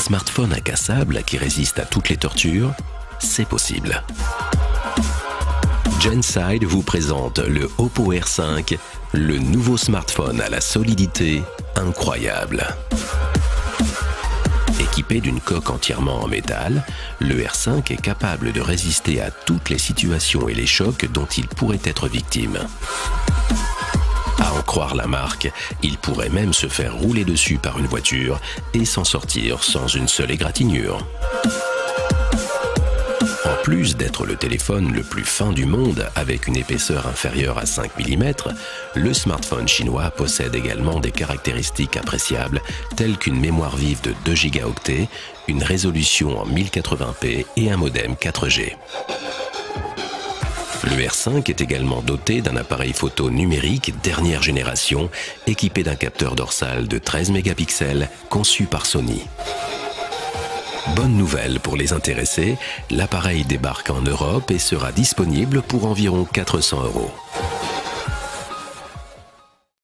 smartphone incassable qui résiste à toutes les tortures, c'est possible. Genside vous présente le Oppo R5, le nouveau smartphone à la solidité incroyable. Équipé d'une coque entièrement en métal, le R5 est capable de résister à toutes les situations et les chocs dont il pourrait être victime. À en croire la marque, il pourrait même se faire rouler dessus par une voiture et s'en sortir sans une seule égratignure. En plus d'être le téléphone le plus fin du monde avec une épaisseur inférieure à 5 mm, le smartphone chinois possède également des caractéristiques appréciables telles qu'une mémoire vive de 2 Go, une résolution en 1080p et un modem 4G. Le R5 est également doté d'un appareil photo numérique dernière génération équipé d'un capteur dorsal de 13 mégapixels conçu par Sony. Bonne nouvelle pour les intéressés, l'appareil débarque en Europe et sera disponible pour environ 400 €.